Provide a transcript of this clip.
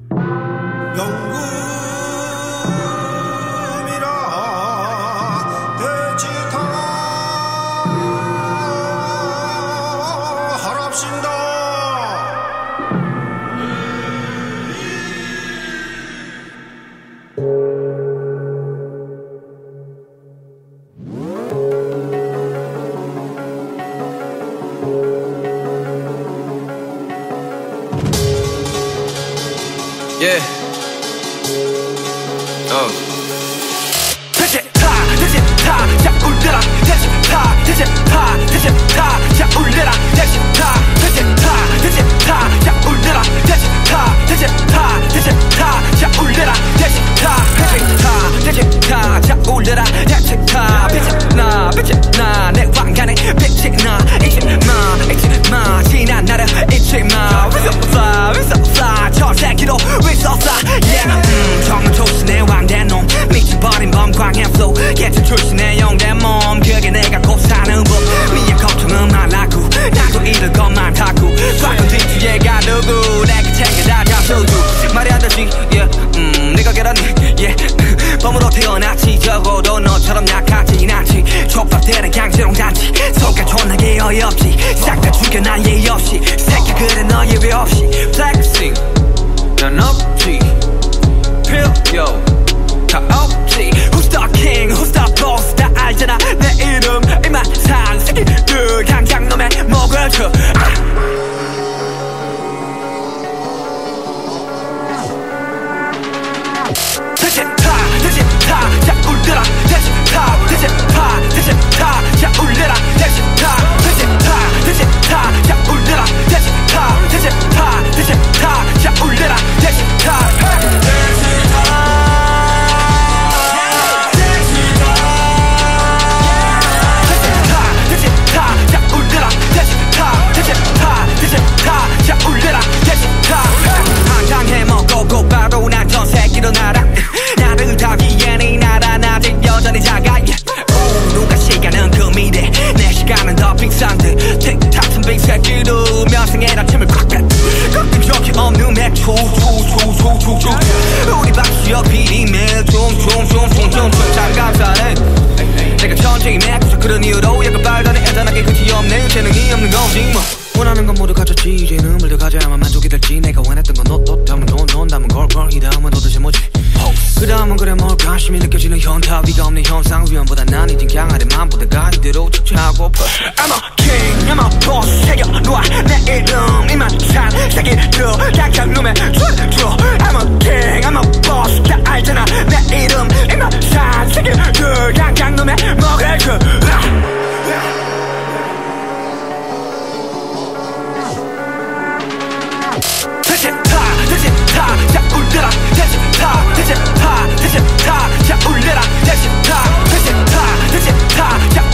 영금이라 대지타 하랍신다. Yeah. 대지타 자 울려라 대지타 자 울려라 대지타 자 울려라 대지타 자 울려라 대지타 자 울려라 대지타 빛나 내 왕관에 빛이 나 잊지마 지난 나를 잊지마 We so fly 저 새끼도 we so fly yeah 정말 조신의 왕된 놈 미쳐버린 범광의 flow 개천 출신의 영대 몸 그게 내가 곧 사는 법 미의 걱정은 말라고 나도 잃을 것만 타고 바꾼 뒤뒤에가 누구 내가 챙겨다 잡수고 말이 안 되지 yeah 네가 계란이 yeah 범으로 태어났지 적어도 너처럼 약하진 않지 촉박되는 강제롱잔치 속가 존나게 어이없지 싹 다 죽여 난 예의 없이 새끼 그래 너 예외 없이 flexing 난 없지 Pill yo 다 없지 Who's the king who's the boss 다 알잖아 내 이름 이만 산 새끼들 당장 놈의 목을 쳐 대지타 자 울려라 대지타 자 울려라 대지타 자 울려라 대지타 자 울려라 대지타 자 울려라 대지타 한강해 먹고 바로 난 전 새끼로 날아 나를 타기엔 이 나라 아직 여전히 작아 누가 시간은 그 미래 내 시간은 더 빅산데 틱탁 빈 새끼도 명성에다 침을 꽉 뺐 꺾임 적이 없는 맥주 우리 박수역 비리며 좀 장감사네 내가 천재인 맥주 그런 이유로 약간 발달에 애잔하게 끝이 없네 재능이 없는 거지 뭐 원하는 건 모두 가졌지 이제는 물들 가져야만 만족이 될지 내가 원했던 건 너 다음은 넌 다음은 걸 이 다음은 도대체 뭐지 그 다음은 그래 뭘 관심이 느껴지는 현타 위가 없는 현상 위험보다 난 이젠 강하리 맘보다가 이대로 착취하고파 I'm a king I'm a boss 새겨놓아 내 이름 이만 산 새끼들 당장 놈에 줘 I'm a king I'm a boss 다 알잖아 내 이름 이만 산 새끼들 당장 놈에 먹을 줘 대지타 자 울려라 대지타 자 울려라 대지타 자